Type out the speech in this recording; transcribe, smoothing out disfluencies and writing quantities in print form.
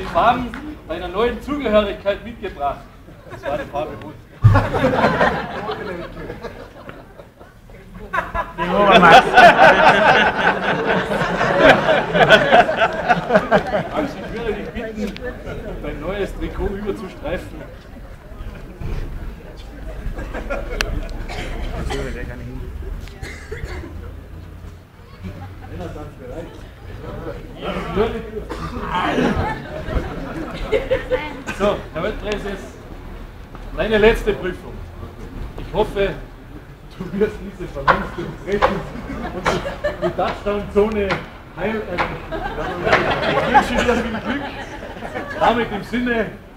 Farben einer neuen Zugehörigkeit mitgebracht. Das war die Farbe Rot. Den Obermax. Also ich würde dich bitten, dein neues Trikot überzustreifen. So, Herr Weltpräses, meine letzte Prüfung. Ich hoffe, du wirst diese Verluste brechen und die Touchdown-Zone heil. Ich wünsche dir viel Glück. Damit im Sinne.